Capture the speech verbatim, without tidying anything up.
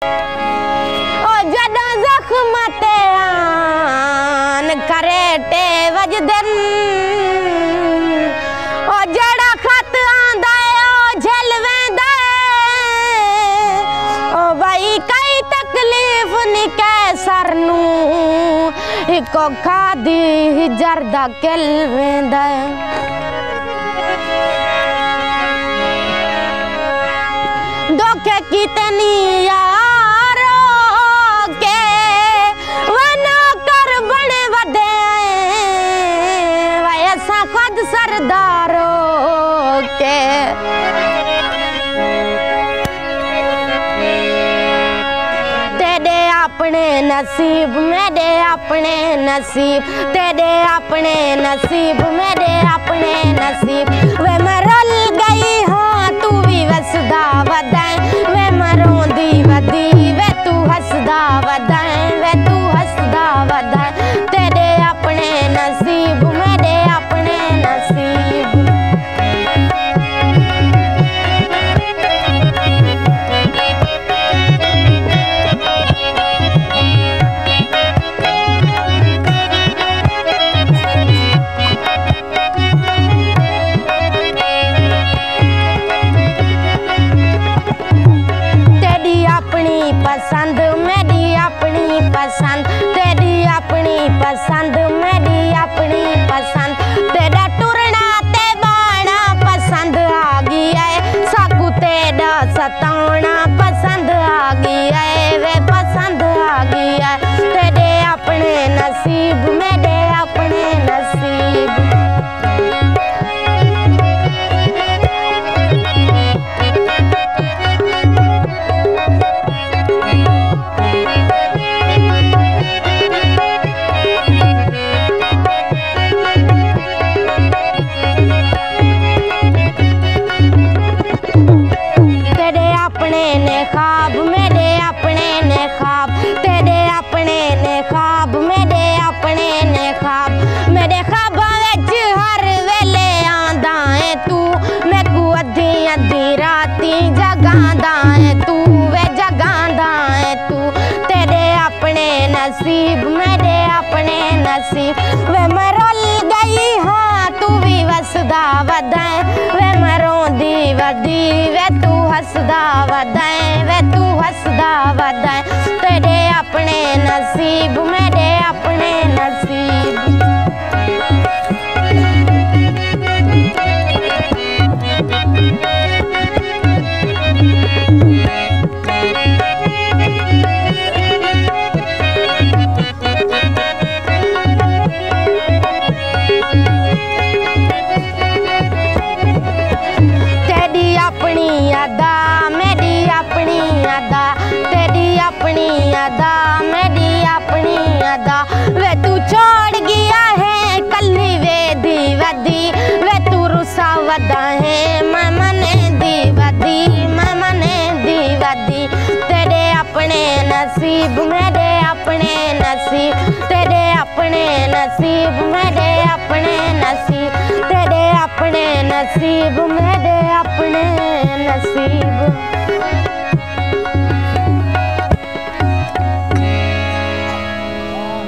ओ जदा जख्म ते आन करे टे वजदन ओ जड़ा खत आंदा ओ झल वेंदा ओ भाई कई तकलीफ नि कैसर नू इको खादी जरदा किल वेंदा धोखे कितनी यारो के वना कर बने वदे वैसा खुद सरदारो के तेरे अपने नसीब मेरे अपने नसीब तेरे अपने नसीब मेरे अपने नसीब वे मरल गई हाँ तू भी वसदा वदाए वे मरोंदी वदी वे तू हसदा वदाए वे तू हसदा वदाए तेरे अपने नसीब मेरे अपने नसीब पसंद मेरी अपनी पसंद तेरी अपनी पसंद मेरी अपनी पसंद तेरा टुरना ते बाणा पसंद आ गया है साकू तेरा सताना पसंद आ गया है वे पसंद आ गया है तेरे अपने नसीब मेरे अपने नसीब ने ख्वाब मेरे अपने ने ख्वाब तेरे अपने ने ख्वाब मेरे अपने ने ख्वाब मेरे ख्वाबां विच हर वेले आंदा है तू मैनू अद्धी अद्धी राती जगांदा है तू वे जगांदा है तू तेरे अपने नसीब मेरे अपने नसीब वे मरल गई हाँ तू भी वसदा वदाए वे मरोंदी वदी वे तू हसदा वदाए वे तू हसदा वदाए तेरे अपने नसीब मेरे अपने नसीब अपनी अदा मेरी अपनी अदा तेरी अपनी अदा मेरी अपनी अदा वे तू छोड़ गया है कल्ली वे दी वदी वे तू रुसा वदा है मैं मने दी वदी मैं मने दी वदी तेरे अपने नसीब मेरे अपने नसीब तेरे अपने नसीब मेरे अपने नसीब तेरे अपने नसीब मेरे अपने नसीब।